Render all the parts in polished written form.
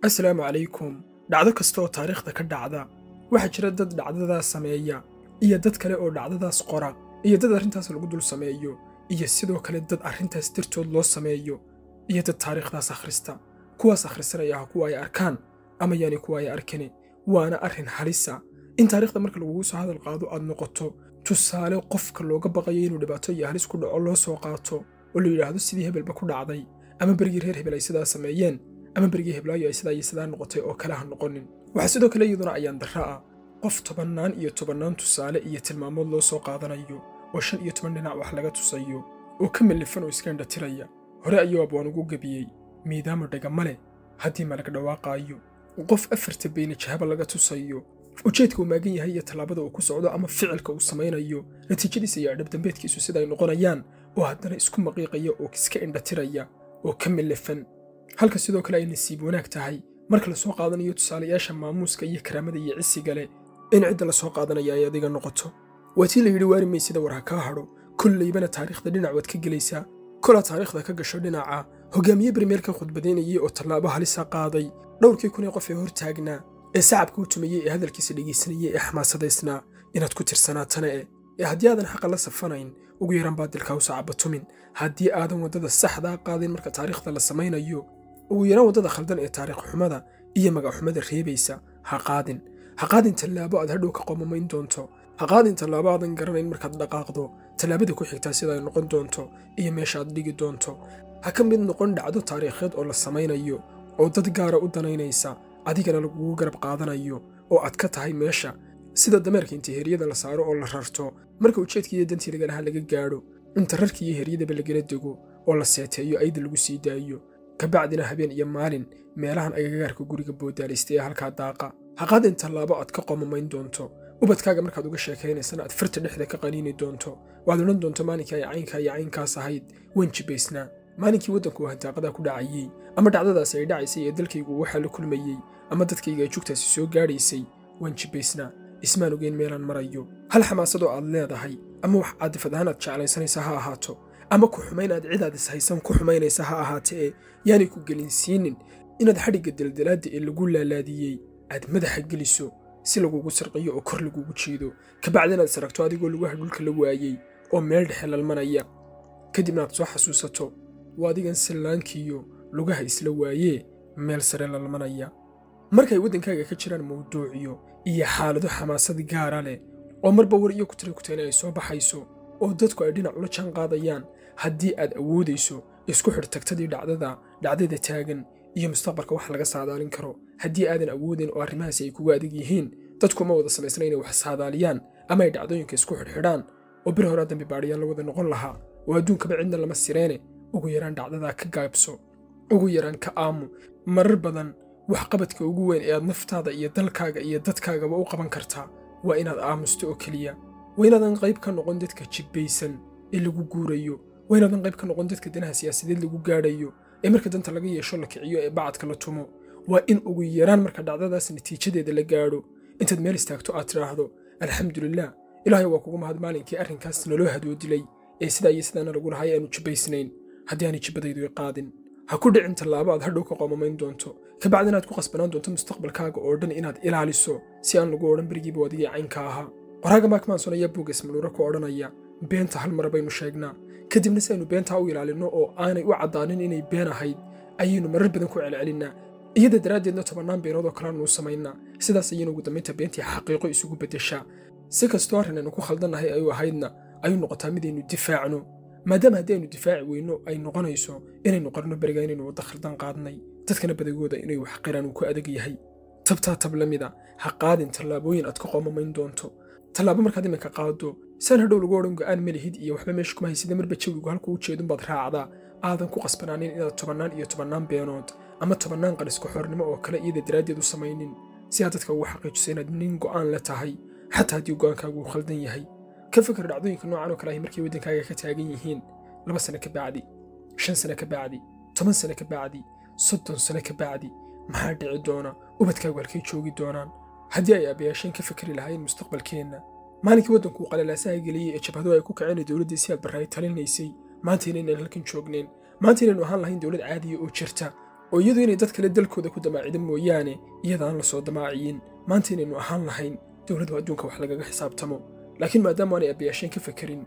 asalaamu calaykum. dhacdo kasta oo taariikhda ka dhacda waxaa jira dad dhacdadaas sameeya iyo dad kale oo dhacdadaas qora iyo dad arrintaas lagu dul sameeyo iyo sidoo kale dad arrintaas dartood loo sameeyo iyo dad taariikhdaas akhrista kuwaas akhrisanaya kuwa ay arkaan ama yaani kuwa ay arkeen waana arrin halisa in taariikhda marka lagu soo hadal qaado aad noqoto tusaale qofka looga baqayo inuu dhibaato iyo halis ku dhaco loo soo qaato oo la yiraahdo sidii hebelba ku dhacday ama berigii reer hebel ay sidaas sameeyeen ama berigii heblaayo ay sidaa noqotay oo kale ha noqonin. waxa sidoo kale iyaduna ayaan darra ah qof tobannaan iyo tobannaan tusaale iyo tilmaamood loo soo qaadanayo oo 15 dhinac wax laga tusayo oo ka milifan oo iska indhatiraya hore ayuu abwaan ugu gabiyey miidaamo dhagamale haddii malaga dhawaaqaayo qof afarta bayna jahaba laga tusayo ujeedka uu maagan yahay iyo talaabada uu ku socdo ama ficilka uu samaynayo natiijadiisa iyo dhab-dambeedkiisu sida ay noqonayaan oo haddana isku maqiiqaya oo iska indhatiraya oo ka milifan. halka sidoo kale ay nasiib wanaag tahay marka la soo qaadanayo tusaalayaasha maamuuska iyo karaamada iyo cisiga leh in cidda la soo qaadanaya ay adiga noqoto. waa tii la yidhi waari maysida war ha kaa hadho kollaybana taariikhda dhinac waad ka gelaysaa kolaa taariikhda ka gasho dhinaca hogaamiye bermeelka khudbadaynayay oo tallaabo halisa qaaday dhowrkii kun ee qof ee hor taagnaa ee sacabka u tumayey ee hadalkiisa dhegaysanayay ee xamaasadaysnaa inaad ku tirsanaatana ee haddii aadan xaqa la safanayn ugu yaran baadilka u sacabatumin haddii aadan waddada saxdaa qaadin marka taariikhda la samaynayo ugu yaraan waddada khaldan ee taariikh xumada iyo magac xumada reebaysa ha qaadin tallaabo aad hadhow ka qomamayn doonto ha qaadin tallaabo aadan garanayn markaad dhaqaaqdo tallaabada ku xigtaa sida ay noqon doonto iyo meesha aad dhigi doonto ha ka mid noqon dhacdo taariikheed oo la samaynayo oo dad gaara u danaynaysa adigana lagugu garab qaadanayo oo aad ka tahay meesha sida dameerka inta heryada la saaro oo la rarto marka ujeedkii iyo dantii laga lahaa laga gaadho inta rarkii iyo heryadaba lagala dego oo la seeteeyo ayda lagu sii daayo kabacdina habeen iyo maalin meelahan agagaarka guriga boodaalistay ee halkaa daaqa ha qaadin tallaabo aad ka qomamayn doonto ubadkaaga markaad uga sheekaynaysana aad farta dhexda ka qaniini doonto waad odhan doonto maalinkii ay caynkaa iyo caynkaas ahayd waan jibaysnaa maalinkii waddanku uu hantaaqadaa ku dhacayey ama dhacdadaasi ay dhacaysay ee dalkaygu waxaa la kulmayey ama dadkayga ay jugtaasi soo gaadhaysay waan jibaysnaa ismaan ogeyn meelaan marayo hal xamaasadoo aad leedahay ama wax caadifad ahaan aad jeclaysanaysa ha ahaato ama ku xumayn aad cidaad ishaysan ku xumaynaysa ha ahaatee yaanay ku gelinsiinin inaad xadhigga daldalaadda ee lagu laalaadiyey aad madaxa geliso si lagugu sirqiyo oo kor lagugu jiido kabacdi inaad saragto adigoo lugaha dhulka la waayey oo meel dhexe lalmanaya kadibna aad soo xasuusato waa adigan sillaankiiyo lugaha isla waayee meel sare lalmanaya. markay waddankaaga ka jiraan mawduuciyo iyo xaalado xamaasad gaara leh oo marba war iyo kutayna ay soo baxayso oo dadku ay dhinac ula jaan qaadayaan haddii aad awoodayso isku xidh tagtadii dhacdada taagan iyo mustaqbalka wax laga saadaalin karo haddii aadan awoodin oo arrimahaasi ay kuga adag yihiin dadku ma wada samaysna inay wax saadaaliyaan ama ay dhacdooyinka isku xidhxidhaan oo bir horaa dambi baadhiyaan la wada noqon lahaa oo adduunkaba cidna lama sireene ugu yaraan dhacdadaa ka gaabso ugu yaraan ka aamu marar badan waxqabadka ugu weyn ee aad naftaada iyo dalkaaga iyo dadkaagaba u qaban kartaa waa inaad aamusto oo keliya waa inaadan qayb ka noqon dadka jibbaysan ee lagu guurayo waa inaadan qayb ka noqon dadka danaha siyaasadeed lagu gaadhayo ee marka danta laga yeesho la kiciyo ee bacadka la tumo waa in ugu yaraan marka dhacdadaas natiijadeeda la gaadho intaad meel istaagto aad tidhaahdo alxamdulilah ilaahay waa kugu mahad maalinkii arrinkaas naloo hadoodilay ee sidaa iyo sidaana lagu lahay aanu jibbaysnayn haddii aanay jibbadaydu i qaadin ha ku dhicin tallaabo aad hadhow ka qomamayn doonto kabacdi inaad ku qasbanaan doonto mustaqbalkaaga oo dhan inaad ilaaliso si aan lagu odhan berigiiba adigii caynka ahaa. qoraaga Mark Manson ayaa buugas manuura ku odhanaya beenta hal mar baynu sheegnaa kadibna si aynu beentaa u ilaalino oo aanay u caddaanin inay been ahayd ayaynu marar badan ku celcelinaa iyada daraaddeedna 10 beenood oo kale aanu samaynaa sidaas ayaynu ugu dambaynta beentii xaqiiqo isugu beddeshaa si kastoo arrin aynu ku khaldannahay ayuu ahaydna ayuu noqotaa midaynu difaacno maadaama haddii aynu difaaci weyno ay noqonayso inaynu qarno beriga inaynu wadda khaldan qaadnay dadkana badagooda inay wax qiraan uu ku adag yahay tabtaa tab la mida ha qaadin tallaabooyin aad ka qomamayn doonto tallaabo markaad iminka qaado saan hadhow lagu odhan go'aan ma lihid iyo waxba meesha kuma haysida marba jawigu halkuu u jeedun baad raacdaa aadan ku qasbanaanin inaad 10 beenood ama 10 qalisku xornimo oo kale iyada daraaddeed u samaynin si aad dadka ugu xaqiijiso inaad nin go'aan la tahay xataa haddii go'aankaagu uu khaldan yahay ka fikir dhacdooyinka noocan oo kale ahi markay waddankaaga ka taagan yihiin 2 sano ka bacdi 5 sano ka bacdi 10 sano ka bacdi 30 sano ka bacdi maxaa dhici doona ubadkaagu halkay joogi doonaan haddii ay abayaasheen ka fikri lahaayeen mustaqbalkeenna maalinkii waddanku qalalaasaha geliyey ee jabhadu ay ku kaceen dowladdii si aad barraay talinaysay maanta inaynan halkan joognayn maanta inaynu ahaan lahayn dowlad caadiya oo jirta oo iyadu inay dad kale dalkooda ku damaacido mooyaane iyadaan la soo damaaciyin maanta inaynu ahaan lahayn dowladdu adduunka wax lagaga xisaabtamo laakiin maadaama aanay aabbayaasheen ka fakerin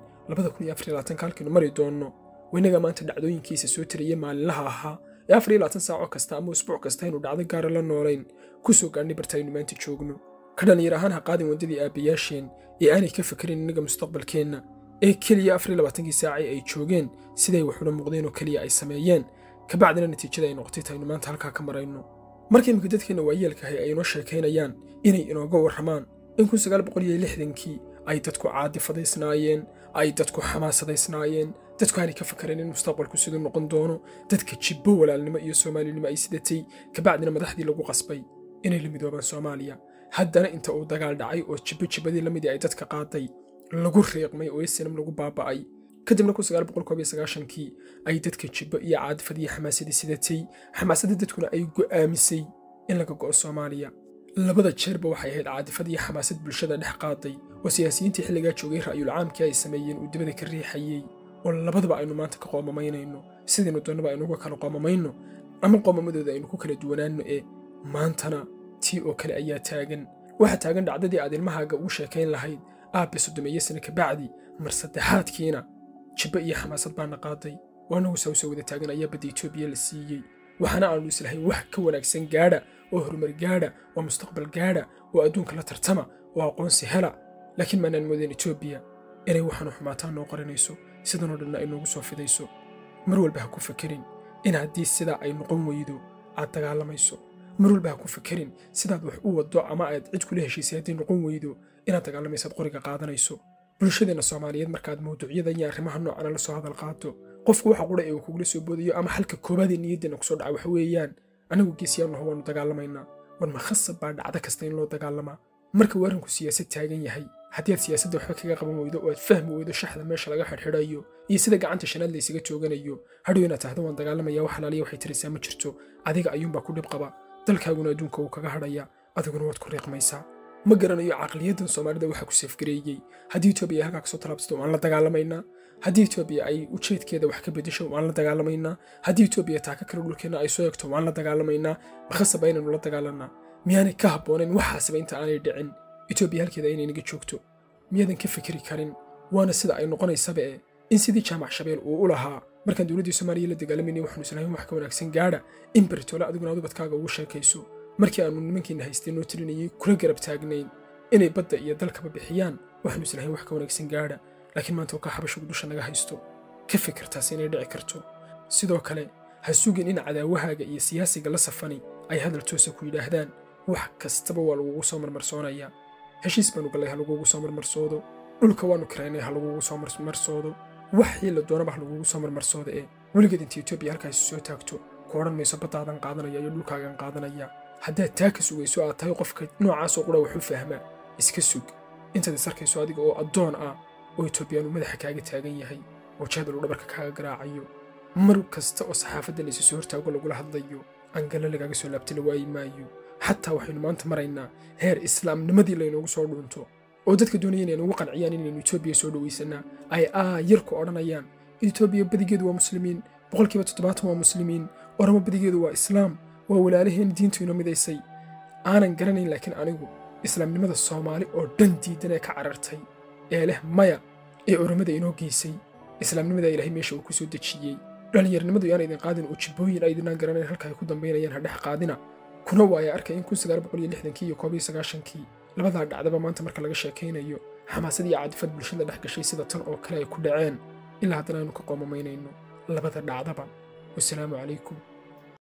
2024 halkaynu mari doonno waynaga maanta dhacdooyinkiisa soo tiriyay maalinlaha ahaa ee 24 saaco kasta ama usbuuc kasta aynu dhacdo gaara la noolayn ku soo gaadhnay bartaynu maanta joogno ka dhalinyar ahaan ha qaadin waddadii aabbayaasheen ee aanay ka fakerin innaga mustaqbalkeenna ee keliya 24 saacay ay joogeen siday wax ula muuqdeen oo keliya ay sameeyeen kabacdina natiijada ay noqotay taynu maanta halkaa ka marayno markii imika dadkeena waayeelkahay ay inoo sheekaynayaan inay inooga warramaan in 1960kii ay dadku caadifadaysnaayeen ay dadku xamaasadaysnaayeen dadku aanay ka fakareen in mustaqbalku siduu noqon doono dadka jibbo walaalnimo iyo soomaalinimo ay sidatay kabacdina madaxdii lagu qasbay inay la midoobaan Soomaaliya haddana inta uu dagaal dhacay oo jibbadii la midii ay dadka qaaday lagu reeqmay oo isna lagu baaba'ay kadibna 1991kii ay dadka jibbo iyo caadifadii xamaasadii sidatay xamaasadii dadkuna ay go'aamisay in laga go'o Soomaaliya labada jeerba waxay ahayd caadifadii xamaasad bulshada dhex qaaday oo siyaasiyiintii xilligaa joogay ra'yul caamkii ay sameeyeen uu dibada ka riixayay oo labadaba aynu maanta ka qoomamaynayno sidaynu doonaba aynu uga kala qoomamayno ama qoomamadooda aynu ku kala duwanaanno ee maantana tii oo kale ayaa taagan waxa taagan dhacdadii aad ilmahaaga ugu sheekayn lahayd aabbe 30 sano ka bacdi mar saddexaadkiina jibbo iyo xamaasad baana qaaday waanagu soo wada taagan ayaa badda Itoobiya la siiyey waxaana aanu islahay wax ka wanaagsan gaadha oo horumar gaadha oo mustaqbal gaadha oo adduunka la tartama oo aqoonsi hela laakiin maanaan moodeen Itoobiya inay waxaanu xumaataan noo qoranayso sidan oo dhan ay noogu soo fidayso mar walba ha ku fakerin in haddii sidaa ay noqon weydo aad dagaalamayso mar walba ha ku fakerin sidaad wax u wado ama aad cid kula heshiisay haddii noqon weydo inaad dagaalamaysaad qoriga qaadanayso bulshadeena Soomaaliyeed markaad mawduucyada iyo arrimaha noocan la soo hadal qaato qofku waxa qura ee uu kugula soo boodiyo ama halka koobaad ee niyaddeena ku soo dhaca waxa weeyaan anagu geesiyaan waanu dagaalamaynaa war ma khasab baa dhacdo kasta in loo dagaalamaa marka waranku siyaasad taagan yahay haddii aad siyaasadda waxba kaga qaban weydo oo aad fahmi weydo shaxda meesha laga xidhxidhayo iyo sida gacanta shanaad la isaga tooganayo hadhow inaad tahdo waan dagaalamaya wax halaaliya waxay tirisaa ma jirto adiga ayuunbaa ku dhib qaba dalkaaguna adduunka uu kaga hadhaya adiguna waad ku riiqmaysaa ma garanayo caqliyaddan Soomaalida waxa ku safgareeyay haddii Itoobiya halka ka soo talaabsato waan la dagaalamaynaa haddii Itoobiya ay ujeedkeeda wax ka bedesho waan la dagaalamaynaa haddii Itoobiya taaka kale dhulkeena ay soo eegto waan la dagaalamaynaa khasab aynu la dagaalanaa miyaanay ka habboonayn waxaasba inta aanay dhicin Itoobiya halkeeda inay naga joogto miyaadan ka fikiri karin waana sida ay noqonaysaba in sidii jaamac Shabeel uu u lahaa markaan dawladda Soomaaliya la dagaalamayay waxaanu islahayn wax ka wanaagsan gaadha in Bartoola adiguna ubadkaaga ugu sheekayso markii aanu nimankiina haystay noo tirinayay kula garab taagnayn inay badda iyo dalkaba bixiyaan waxaanu islahayn wax ka wanaagsan gaadha laakiin maanta oo ka xabashigu dusha naga haysto ka fikirtaas inay dhici karto sidoo kale ha sugin in cadaawahaaga iyo siyaasiga la safani ay hadal toosa ku yidhaahdaan wax kastaba waa lagugu soo marmarsoonayaa heshiis baanu galay ha lagugu soo marmarsoodo dhulka waanu kiraynay ha lagugu soo marmarsoodo waxii la doonaba ha lagugu soo marmarsoodo weligeed intii Itoobiya halkaasi soo taagto ku odhan mayso baddaadan qaadanaya iyo dhulkaagan qaadanaya haddaad taa ka sugayso aad tahay qofka noocaasoo qura wuxuu fahmaa iska sug intaad isarkayso adiga oo addoon ah oo Itoobiyaanu madaxa kaaga taagan yahay oo jahadal uu dhabarka kaaga garaacayo mar kasta oo saxaafadda la isu soo hortaago lagula hadlayo angala lagaaga soo laabtay la waayi maayo xataa waxaynu maanta maraynaa heer islaamnimadii laynoogu soo dhuunto oo dadka doonaya inay nagu qanciyaan inaynu Itoobiya soo dhawaysanaa ay yarku odhanayaan Itoobiya badigeedu waa muslimiin 70% waa muslimiin oramo badigeedu waa islaam waa walaalaheen diintu inoo midaysay aanan garanayn laakiin anigu islaamnimada Soomaali oo dhan diidan ee ka carartay ee leh maya ee oramada inoo geysay islaamnimada Ilaahay meesha uu ku soo dejiyay dhalinyarnimadu yaan idin qaadin oo jibooyin ay idinaan garanayn halka ay ku dambeynayaan ha dhex qaadina kuna waaya arkay in 1960kii iyo 1990kii labada dhacdaba maanta marka laga sheekaynayo xamaasad iyo caadifad bulshada dhex gashay sida tan oo kale ay ku dhaceen ilaa haddana aynu ka qoomamaynayno labada dhacdaba wassalaamu calaykum